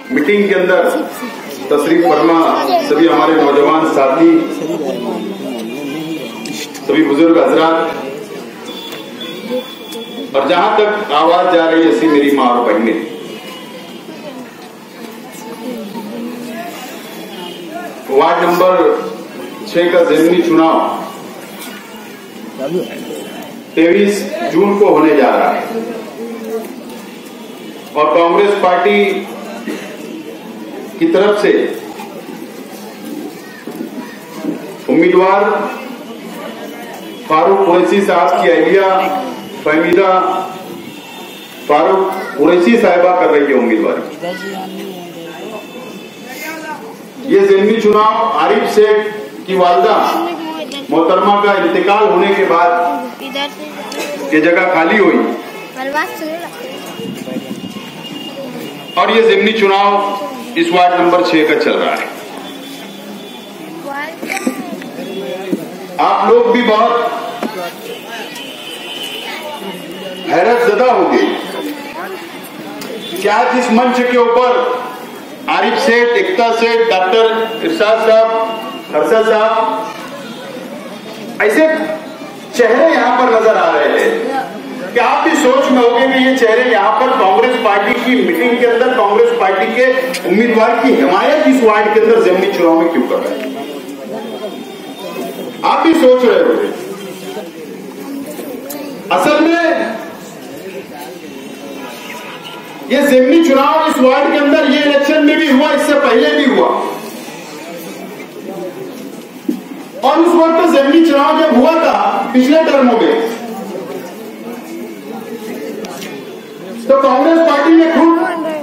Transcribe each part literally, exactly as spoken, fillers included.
Meeting के अंदर तशरीफ फरमा सभी हमारे नौजवान साथी, सभी बुजुर्ग हजरात, और जहां तक आवाज जा रही है ऐसी मेरी मां और बहनें, वार्ड नंबर छह का ज़मीनी चुनाव तेईस जून को होने जा रहा है और कांग्रेस पार्टी की तरफ से उम्मीदवार फारूक कुरैशी साहब की अहलिया फहमीदा फारूक कुरैशी साहिबा कर रही है उम्मीदवारी। ये ज़मीनी चुनाव आरिफ शेख की वालदा मोहतरमा का इंतकाल होने के बाद ये जगह खाली हुई और ये ज़मीनी चुनाव इस वार्ड नंबर छह का चल रहा है। आप लोग भी बहुत हैरत ज़दा होंगे कि आज इस मंच के ऊपर आरिफ सेठ, एकता सेठ, डॉक्टर इरशाद साहब, हर्षद साहब, ऐसे चेहरे यहां पर नजर आ रहे हैं कि आप भी सोच में होंगे कि ये चेहरे यहां पर कांग्रेस पार्टी की मीटिंग के अंदर कांग्रेस पार्टी के उम्मीदवार की हिमायत इस वार्ड के अंदर ज़मीनी चुनाव में क्यों कर रहे हैं। आप भी सोच रहे होंगे। असल में ये ज़मीनी चुनाव इस वार्ड के अंदर ये इलेक्शन में भी हुआ, इससे पहले भी हुआ, और उस वक्त ज़मीनी चुनाव जब हुआ था पिछले टर्मों में तो कांग्रेस पार्टी ने खुद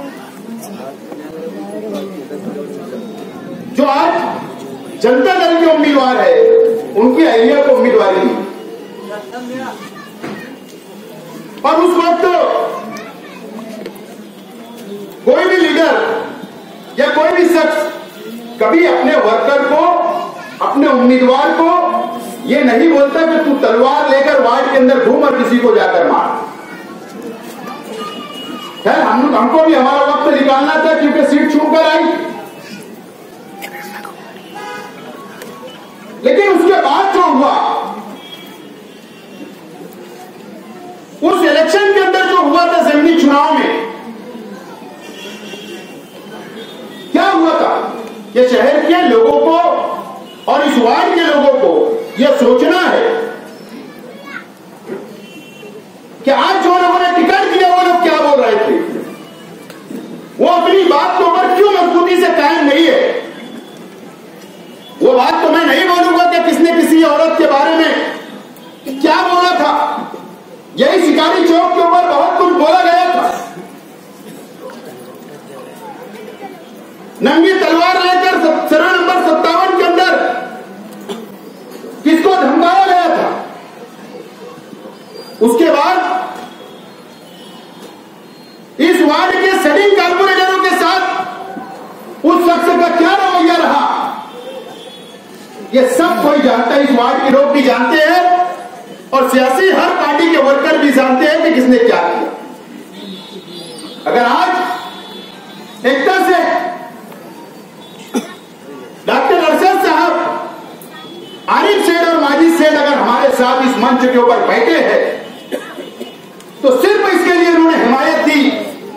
जो आज जनता दल के उम्मीदवार है उनकी अहलिया को उम्मीदवारी दी और उस वक्त कोई भी लीडर या कोई भी शख्स कभी अपने वर्कर को, अपने उम्मीदवार को ये नहीं बोलता कि तू तलवार लेकर वार्ड के अंदर घूम और किसी को जाकर मार। है हम हमको भी हमारा वक्त निकालना था क्योंकि सीट छूकर आई, लेकिन उसके बाद जो हुआ उस इलेक्शन के अंदर जो हुआ था ज़मीनी चुनाव में, क्या हुआ था? ये शहर के लोगों को और इस वार्ड के लोगों को यह सोचना है कि आज जो लोगों ने टिकट दिया वो लोग क्या बोल रहे थे, वो अपनी बात के ऊपर क्यों मजबूती से कायम नहीं है। वो बात तो मैं नहीं बोलूंगा कि किसने किसी औरत के बारे में क्या बोला था, यही शिकारी चौक के ऊपर बहुत कुछ बोला गया था। नंगी तलवार लेकर सर्वे नंबर सत्तावन के अंदर किसको धमकाया गया था। उसके बाद इस वार्ड के सेटिंग कारपोरेटरों के साथ उस शख्स का क्या रवैया रहा, ये सब कोई जानता है। इस वार्ड के लोग भी जानते हैं और सियासी हर पार्टी के वर्कर भी जानते हैं कि किसने क्या किया। अगर आज एकता से डॉक्टर अरशद साहब, आरिफ सेठ और माजिद सेठ अगर हमारे साथ इस मंच के ऊपर बैठे हैं तो सिर्फ इसके लिए उन्होंने हिमायत दी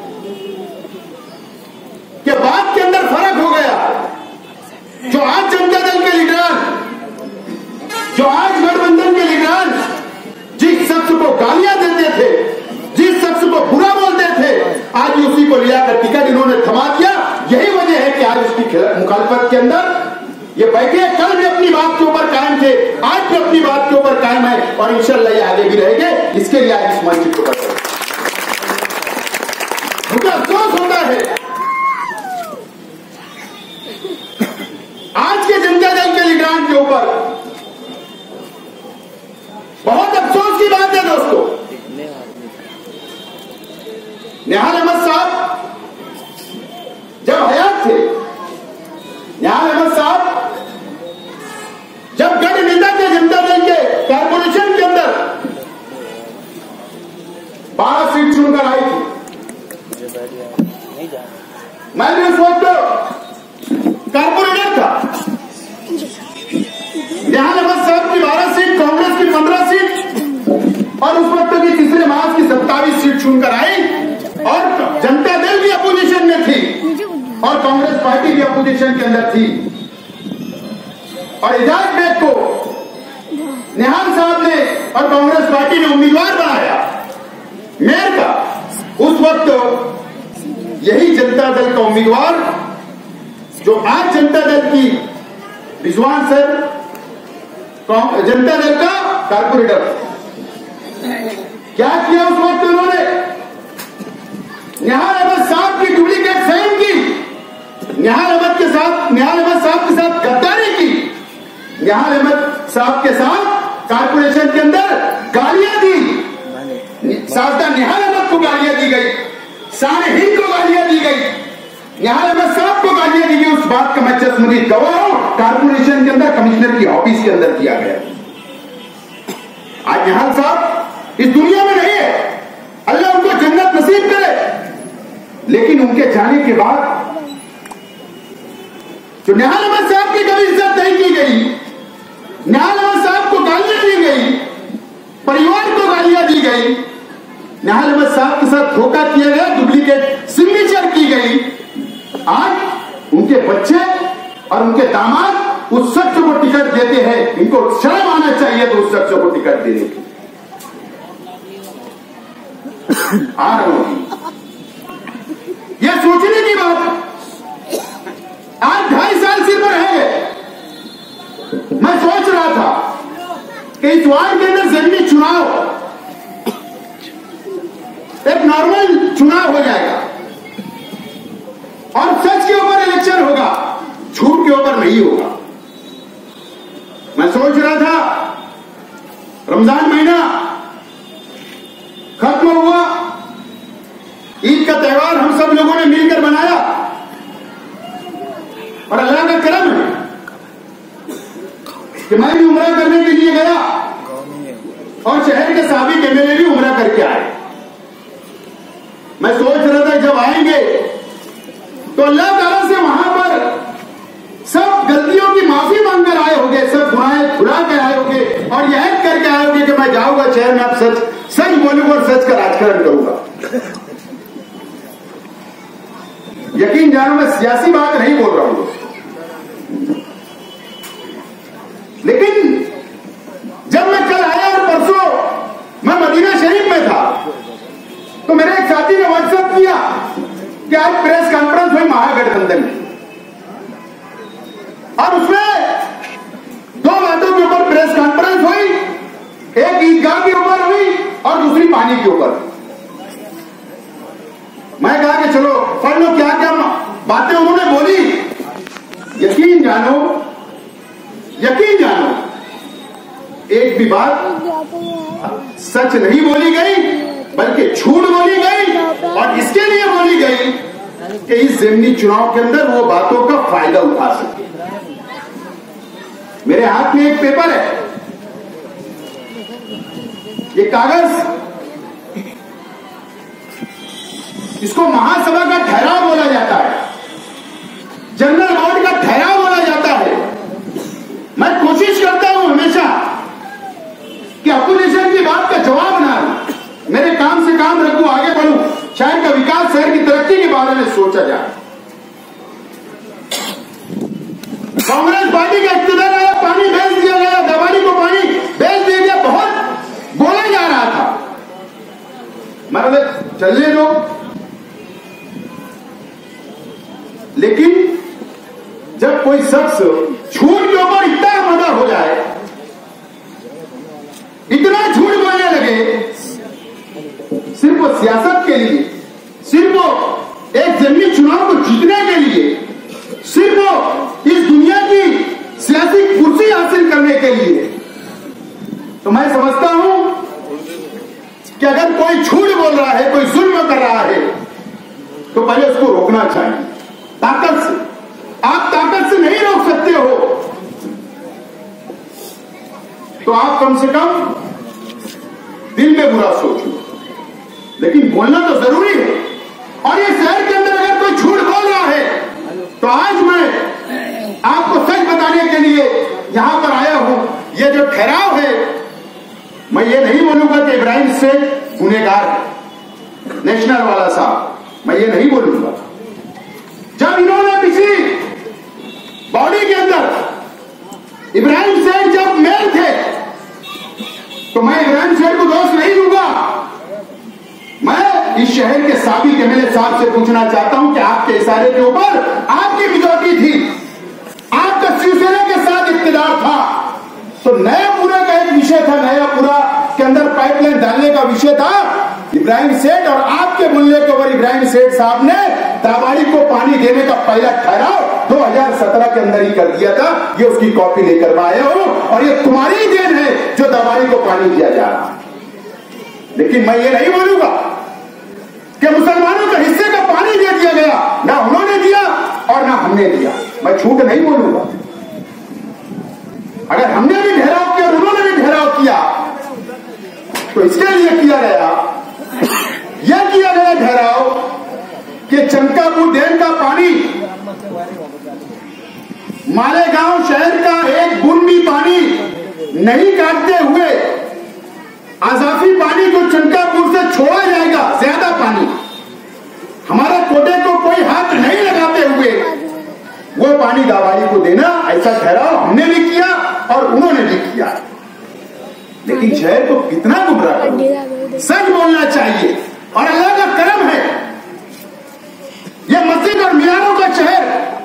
कि बात के अंदर फर्क हो गया। जो आज जनता दल के लीडर, जो आज गठबंधन के लीडर जिस शख्स को गालियां देते थे, जिस शख्स को बुरा बोलते थे, आज उसी को लिया कर टिकट इन्होंने थमा दिया। यही वजह है कि आज उसकी मुखालफत के अंदर ये बैठे, कल भी अपनी बात के ऊपर कायम थे, आज भी अपनी बात के ऊपर कायम है और इंशाल्लाह ये आगे भी रहेंगे। इसके लिए आज इस मंच के ऊपर मुझे अफसोस होता है आज के जनता दल के लीडरान के ऊपर। बहुत अफसोस की बात है दोस्तों, निहाल अहमद साहब जब हयात थे, निहाल अहमद साहब जब गढ़ नेता थे जनता दल के कारपोरेशन के अंदर, बारह सीट चुनकर आई थी। उस वक्त कारपोरेटर था। निहाल अहमद साहब की बारह सीट, कांग्रेस की पंद्रह सीट और उस वक्त की तीसरे मार्च की सत्ताईस सीट चुनकर आई और जनता दल भी अपोजिशन में थी और कांग्रेस पार्टी भी अपोजिशन के अंदर थी। और एजाज बेग को निहाल साहब ने और कांग्रेस पार्टी ने उम्मीदवार बनाया मेयर का। उस वक्त यही जनता दल का उम्मीदवार जो आज जनता दल की रिजवान सर जनता दल का कारपोरेटर, क्या किया उस वक्त उन्होंने? निहाल अहमद साहब की डुप्लीकेट साइन की, निहाल अहमद के साथ निहाल अहमद साहब के साथ गद्दारी की, निहाल अहमद साहब के साथ कारपोरेशन के अंदर गालियां दी। साजदा निहाल अहमद को गालियां दी गई, सारे हिंद को गालियां दी गई, निहाल अहमद साहब को गालियां दी गई। उस बात का मैं चश्मदीद गवाह हूं। कारपोरेशन के अंदर कमिश्नर की ऑफिस के अंदर किया गया। आज निहाल साहब इस दुनिया में नहीं है, अल्लाह उनको जन्नत नसीब करे, लेकिन उनके जाने के बाद जो निहाल अहमद साहब की कभी इज्जत नहीं की गई, निहाल अहमद साहब को गालियां दी गई, परिवार को गालियां दी गई, निहाल अहमद साहब के साथ धोखा किया गया, डुप्लीकेट सिग्नेचर की गई। आज उनके बच्चे और उनके दामाद उस शख्स को टिकट देते हैं। इनको शर्म आना चाहिए तो उस शख्स को टिकट देने की। आ रहा हूं, यह सोचने की बात है। आज ढाई साल सिर पर है। मैं सोच रहा था कि इस वार्ड के अंदर जमीनी चुनाव एक नॉर्मल चुनाव हो जाएगा और सच के ऊपर इलेक्शन होगा, झूठ के ऊपर नहीं होगा। मैं सोच रहा था रमजान महीना खत्म हुआ, ईद का त्योहार हम सब लोगों ने मिलकर बनाया और अल्लाह का करम है कि मैं भी उम्रा करने के लिए गया और शहर के साबिक एमएलए भी उम्रा करके आए। मैं सोच रहा था जब आएंगे तो अल्लाह ताला से वहां पर सब गलतियों की माफी मांगकर आए होंगे, सब गुनाहें खुला कर आए होंगे और यह करके आए होंगे कि मैं जाऊंगा शहर में, अब सच सच बोलूंगा और सच का राजकारण करूंगा। यकीन जानो मैं सियासी बात नहीं बोल रहा हूं, लेकिन जब मैं कल आया और परसों मैं मदीना शरीफ में था तो मेरे एक साथी ने व्हाट्सएप किया कि आज प्रेस कॉन्फ्रेंस हुई महागठबंधन में और उसमें दो बातों के ऊपर प्रेस कॉन्फ्रेंस हुई, एक ईदगाह के ऊपर हुई और दूसरी पानी के ऊपर। मैं कहा कि चलो पढ़ लो क्या क्या बातें उन्होंने बोली। यकीन जानो यकीन जानो एक भी बात सच नहीं बोली गई, बल्कि झूठ बोली गई और इसके लिए बोली गई कि इस ज़मीनी चुनाव के अंदर वो बातों का फायदा उठा सके। मेरे हाथ में एक पेपर है, ये कागज, इसको महासभा का ठहराव बोला जाता है, जनरल बोर्ड का ठहराव बोला जाता है। मैं कोशिश करता हूं हमेशा कि अपोजिशन की बात का जवाब ना दूं, मेरे काम से काम रखूं, आगे बढ़ूं, शहर का विकास, शहर की तरक्की के बारे में सोचा जाए। कांग्रेस पार्टी का इख्तियार आया, पानी बेच दिया गया, दवानी को पानी बेच दिया गया, बहुत बोला जा रहा था। मतलब चलने दो, लेकिन जब कोई शख्स झूठ के ऊपर इतना मदा हो जाए, इतना झूठ बोलने लगे, सिर्फ वो सियासत के लिए, सिर्फ वो एक ज़मीनी चुनाव को जीतने के लिए, सिर्फ वो इस दुनिया की सियासी कुर्सी हासिल करने के लिए, तो मैं समझता हूं कि अगर कोई झूठ बोल रहा है, कोई जुल्म कर रहा है, तो पहले उसको रोकना चाहिए ताकत से। आप ताकत से नहीं रोक सकते हो तो आप कम से कम दिल में बुरा सोचो, लेकिन बोलना तो जरूरी है। और ये शहर के अंदर अगर कोई झूठ बोल रहा है यहां पर आया हूं, ये जो ठहराव है, मैं ये नहीं बोलूंगा कि इब्राहिम सेठ गुनहगार है, नेशनल वाला साहब, मैं ये नहीं बोलूंगा। जब इन्होंने पिछली बॉडी के अंदर इब्राहिम सेठ जब मेयर थे, तो मैं इब्राहिम सेठ को दोष नहीं दूंगा। मैं इस शहर के साबिक एमएलए साहब से पूछना चाहता हूं कि आपके इशारे के ऊपर आपकी मेजॉरिटी थी, आपका शिवसेना के साथ इख्तियार था, तो नयापुरा का एक विषय था, नयापुरा के अंदर पाइपलाइन डालने का विषय था। इब्राहिम सेठ और आपके मुल्ले के ऊपर इब्राहिम सेठ साहब ने दाबाड़ी को पानी देने का पहला ठहराव दो हज़ार सत्रह के अंदर ही कर दिया था। ये उसकी कॉपी लेकर आए हो और ये तुम्हारी ही देन है जो दाबाड़ी को पानी दिया जा रहा है। लेकिन मैं ये नहीं बोलूंगा कि मुसलमानों के हिस्से का पानी दे दिया गया, ना उन्होंने दिया और ना हमने दिया। मैं झूठ नहीं बोलूंगा। अगर हमने भी ठहराव किया और उन्होंने भी ठहराव किया, तो इसके लिए किया गया, यह किया गया ठहराव कि चंकापुर डैम का पानी, मालेगांव शहर का एक बूंद भी पानी नहीं काटते हुए आजाफी पानी को चंकापुर से छोड़ा जाएगा, ज्यादा पानी हमारे कोटे को कोई हाथ नहीं लगाते हुए वो पानी दाबाड़ी को देना, ऐसा ठहराव हमने भी किया और उन्होंने भी किया। लेकिन शहर को कितना गुमराह करो, सच बोलना चाहिए। और अल्लाह का करम है, यह मस्जिद और मीनारों का शहर,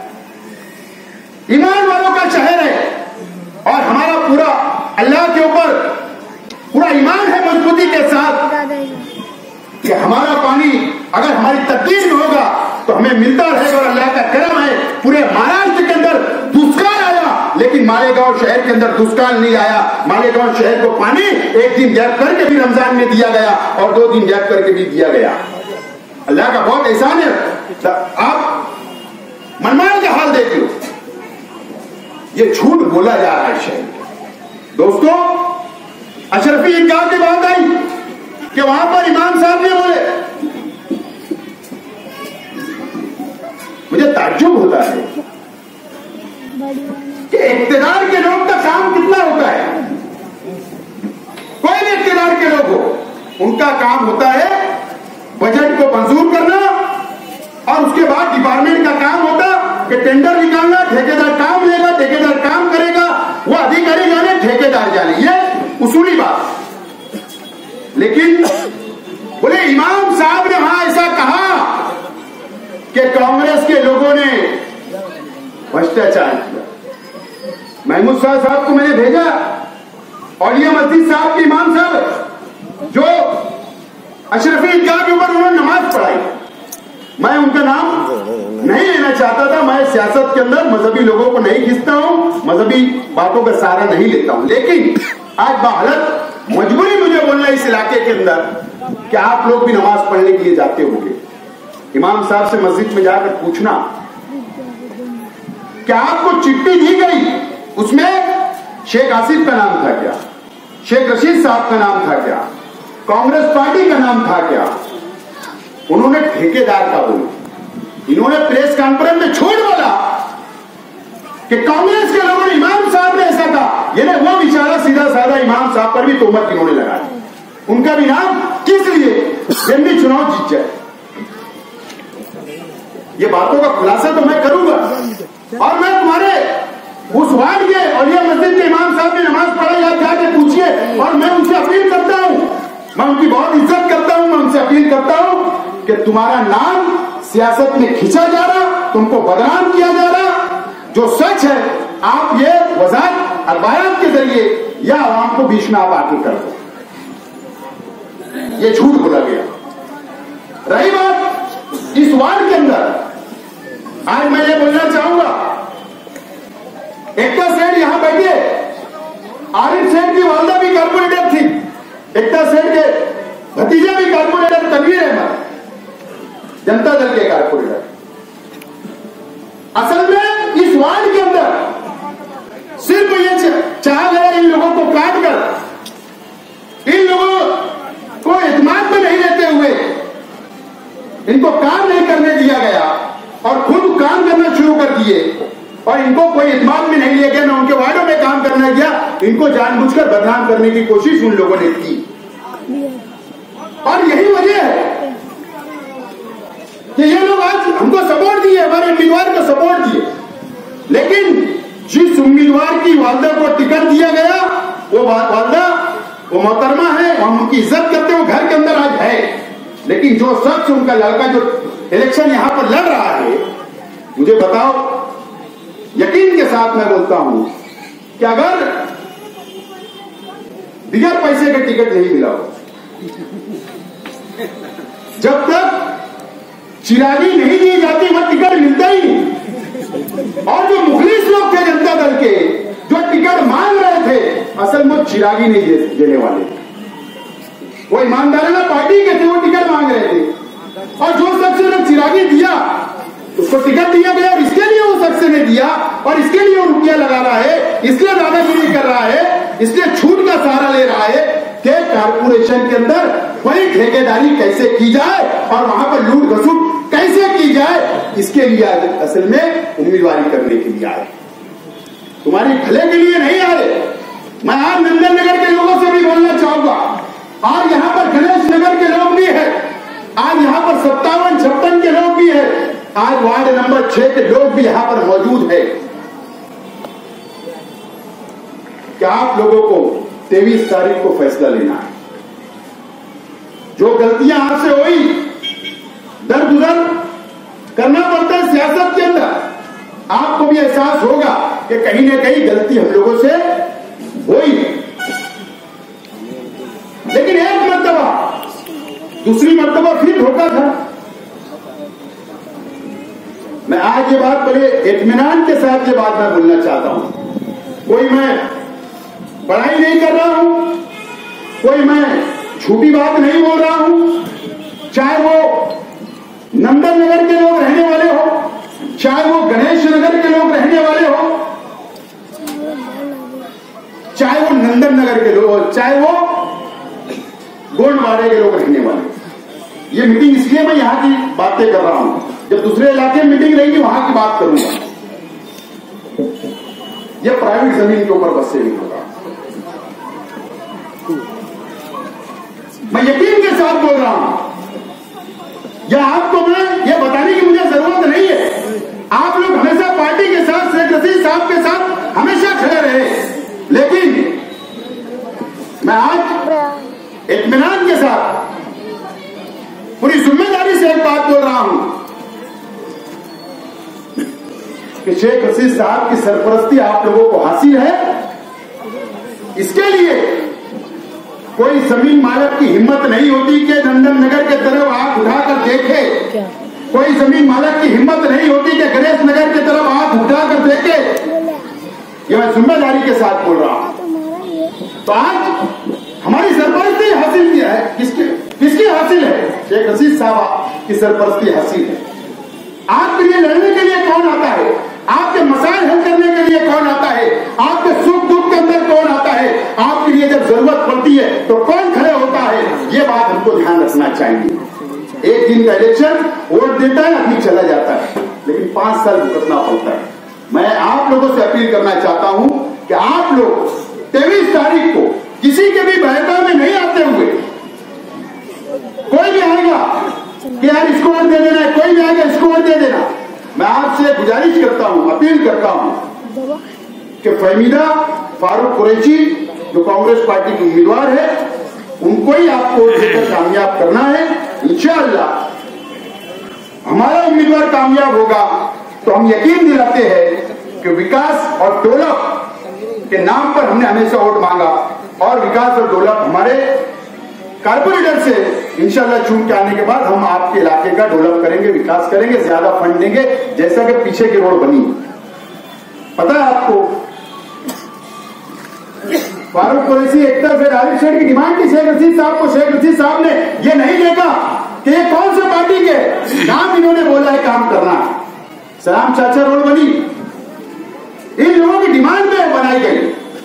ईमान वालों का शहर है, और हमारा पूरा अल्लाह के ऊपर पूरा ईमान है मजबूती के साथ कि हमारा पानी अगर हमारी तकदीर में होगा तो हमें मिलता रहेगा। और अल्लाह का करम है, पूरे महाराष्ट्र के अंदर दुष्काल आया, लेकिन मालेगांव शहर के अंदर दुष्काल नहीं आया। मालेगांव शहर को पानी एक दिन गैप करके भी रमजान में दिया गया और दो दिन गैप करके भी दिया गया। अल्लाह का बहुत एहसान है। आप मनमान का हाल देख लो, ये झूठ बोला जा रहा है शहर। दोस्तों, अशरफी ईदगाह की बात आई कि वहां पर इमाम साहब ने बोले, मुझे ताज्जुब होता है कि इख्तियार के लोग का काम कितना होता है। कोई भी इख्तियार के लोग हो, उनका काम होता है बजट को मंजूर करना, और उसके बाद डिपार्टमेंट का काम होता कि टेंडर निकालना, ठेकेदार काम लेगा, ठेकेदार काम करेगा, वो अधिकारी जाने, ठेकेदार जाने, ये उसूली बात। लेकिन बोले इमाम साहब ने वहां ऐसा कहा कि कांग्रेस के लोगों ने भ्रष्टाचार किया। महमूद शाह साहब को मैंने भेजा, औलिया मस्जिद साहब के इमाम साहब जो अशरफी ईदगाह के ऊपर उन्होंने नमाज पढ़ाई, मैं उनका नाम नहीं लेना चाहता था। मैं सियासत के अंदर मजहबी लोगों को नहीं खींचता हूं, मजहबी बातों का सहारा नहीं लेता हूं, लेकिन आज बाहलत मजबूरी मुझे बोलना इस इलाके के अंदर कि आप लोग भी नमाज पढ़ने के लिए जाते होंगे। इमाम साहब से मस्जिद में जाकर पूछना क्या आपको चिट्ठी दी गई, उसमें शेख आसिफ का नाम था क्या, शेख रशीद साहब का नाम था क्या, कांग्रेस पार्टी का नाम था क्या? उन्होंने ठेकेदार का बोला। इन्होंने प्रेस कॉन्फ्रेंस में झूठ बोला कि कांग्रेस के लोगों ने, इमाम साहब ने ऐसा कहा। ये वो बेचारा सीधा साधा इमाम साहब पर भी तोहमत इन्होंने लगाया। उनका भी नाम किस लिए, जब भी चुनाव जीत जाए। ये बातों का खुलासा तो मैं करूंगा, और मैं तुम्हारे उस वार्ड के औलिया मस्जिद के इमाम साहब ने नमाज पढ़ाई, आप जाके पूछिए। और मैं उनसे अपील करता हूं, मैं उनकी बहुत इज्जत करता हूं, मैं उनसे अपील करता हूं कि तुम्हारा नाम सियासत में खींचा जा रहा, तुमको बदनाम किया जा रहा। जो सच है आप ये वजाहत और बयान के जरिए या आवाम को बीच में आप आके कर दो। ये झूठ बोला गया। रही बात इस वार्ड के अंदर, आज मैं ये बोलना चाहूंगा, एकता सेठ यहां बैठे, आरिफ सेठ की वालदा भी कारपोरेटर थी, एकता सेठ के भतीजा भी कारपोरेटर तनवीर अहमद, जनता दल के कारपोरेटर। असल में इस वार्ड के अंदर सिर्फ ये चाहा गया इन लोगों को काट कर, इन लोगों को एतमाद में नहीं लेते हुए इनको काम नहीं करने दिया गया और खुद काम करना शुरू कर दिए। और इनको कोई इत्मीनान में नहीं लिया गया, ना उनके वार्डों में काम करना गया। इनको जानबूझकर बदनाम करने की कोशिश उन लोगों ने की और यही वजह है कि ये लोग आज हमको सपोर्ट दिए, हमारे उम्मीदवार को सपोर्ट दिए। लेकिन जिस उम्मीदवार की वालदा को टिकट दिया गया वो वालदा, वो मोहतरमा है, हम उनकी इज्जत करते हैं, वो घर के अंदर आज है। लेकिन जो शख्स उनका लड़का जो इलेक्शन यहां पर लड़ रहा है, मुझे बताओ, यकीन के साथ मैं बोलता हूं कि अगर बिगर पैसे का टिकट नहीं मिला हो, जब तक चिरागी नहीं दी जाती वह टिकट मिलता ही नहीं। और जो मुखलिस लोग थे जनता दल के, जो टिकट मांग रहे थे, असल में चिरागी नहीं दे, देने वाले, वो ईमानदाराना पार्टी के थे, वो टिकट मांग रहे थे। और जो शख्स ने चिरागी दिया उसको टिकट दिया गया, और इसके लिए वो शख्स ने दिया, और इसके लिए वो रुपया लगा रहा है, इसलिए दादागिरी कर रहा है, इसलिए छूट का सहारा ले रहा है कि कारपोरेशन के अंदर वही ठेकेदारी कैसे की जाए और वहां पर लूट घसूट कैसे की जाए, इसके लिए असल में उम्मीदवारी करने के लिए आए, तुम्हारी भले के लिए नहीं आए। मैं आज नंदन नगर के लोगों से भी बोलना चाहूंगा, आज यहां पर गणेश नगर के लोग भी हैं, आज यहां पर सत्तावन छप्पन के लोग भी हैं, आज वार्ड नंबर छह के लोग भी यहां पर मौजूद है। क्या आप लोगों को तेईस तारीख को फैसला लेना है? जो गलतियां आपसे हुई, दर गुजर करना पड़ता है सियासत के अंदर, आपको भी एहसास होगा कि कहीं ना कहीं गलती हम लोगों से हुई। लेकिन एक मर्तबा, दूसरी मर्तबा फिर धोखा था। मैं आज ये बात बड़े इत्मीनान के साथ ये बात मैं बोलना चाहता हूं। कोई मैं पढ़ाई नहीं कर रहा हूं, कोई मैं झूठी बात नहीं बोल रहा हूं, चाहे वो नंदन नगर के लोग रहने वाले हो, चाहे वो गणेश नगर के लोग रहने वाले हो, चाहे वो नंदन नगर के लोग, चाहे वो गोंडवाड़े के लोग रहने वाले। ये मीटिंग इसलिए मैं यहां की बातें कर रहा हूं, जब दूसरे इलाके में मीटिंग रहेगी वहां की बात करूंगा। यह प्राइवेट जमीन के ऊपर बस से नहीं होगा। मैं यकीन के साथ बोल रहा हूं, या आपको मैं ये बताने की मुझे जरूरत नहीं है, आप लोग हमेशा पार्टी के साथ, शेख रशीद साहब के साथ हमेशा खड़े रहे। लेकिन मैं आज इत्मीनान के साथ पूरी जिम्मेदारी से एक बात बोल रहा हूं कि शेख रशीद साहब की सरपरस्ती आप लोगों को हासिल है। इसके लिए कोई जमीन मालिक की हिम्मत नहीं होती कि नंदन नगर के तरफ आंख उठाकर देखे, कोई जमीन मालिक की हिम्मत नहीं होती कि गणेश नगर की तरफ आंख उठाकर देखे। ये मैं जिम्मेदारी के साथ बोल रहा हूं। तो आज हमारी सरपरस्ती हासिल किया है, किसकी किसकी हासिल है? शेख रशीद साहब की सरपरस्ती हासिल है। आपके लिए लड़ने के लिए कौन आता है? आपके मसाइल हल करने के लिए कौन आता है? आपके सुख दुख के अंदर कौन आता है? आपके लिए जब जरूरत पड़ती है तो कौन खड़े होता है? ये बात हमको ध्यान रखना चाहिए। एक दिन का इलेक्शन वोट देता है, आदमी चला जाता है, लेकिन पांच साल भुगतना पड़ता है। मैं आप लोगों से अपील करना चाहता हूं कि आप लोग तेईस तारीख को किसी के भी बहता में नहीं आते हुए, कोई भी आएगा कि यार इसको वोट दे देना है, कोई भी आएगा इसको वोट दे देना, मैं आपसे गुजारिश करता हूं, अपील करता हूं कि फहमीदा फारूक कुरैशी जो कांग्रेस पार्टी के उम्मीदवार है, उनको ही आपको देकर कामयाब करना है। इंशाअल्लाह हमारा उम्मीदवार कामयाब होगा तो हम यकीन दिलाते हैं कि विकास और डेवलप के नाम पर हमने हमेशा वोट मांगा, और विकास और डेवलप हमारे कारपोरेटर से इंशाल्लाह चुन के आने के बाद हम आपके इलाके का डेवलप करेंगे, विकास करेंगे, ज्यादा फंड देंगे, जैसा कि पीछे की रोड बनी। पता है आपको, फारूक कुरैशी एक तरफ से आरिफ शेख की डिमांड की शेख रशीद साहब को, शेख रशीद साहब ने ये नहीं देखा कि ये कौन से पार्टी के नाम इन्होंने बोला है काम करना। सलाम चाचा रोड बनी, इन लोगों की डिमांड में बनाई गई।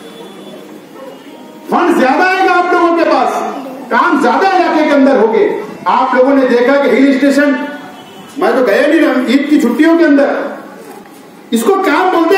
फंड ज्यादा आएगा आप लोगों के पास, काम ज्यादा इलाके के अंदर होंगे। आप लोगों ने देखा कि हिल स्टेशन, मैं तो गया नहीं ईद की छुट्टियों के अंदर, इसको काम बोलते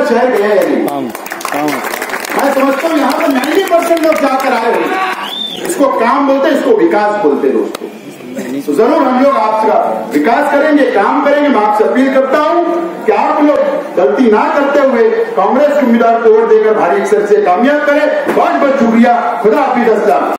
शहर गए हैं नहीं। मैं समझता हूँ यहाँ पर नाइन्टी परसेंट लोग जाकर आए हुए। इसको काम बोलते, इसको विकास बोलते दोस्तों। तो जरूर हम लोग आपका विकास करेंगे, काम करेंगे। मैं आपसे अपील करता हूँ कि आप लोग गलती ना करते हुए कांग्रेस के उम्मीदवार को वोट देकर भारी अक्षर से कामयाब करें। बहुत बहुत शुक्रिया। खुदा हाफिज। अस्सलाम।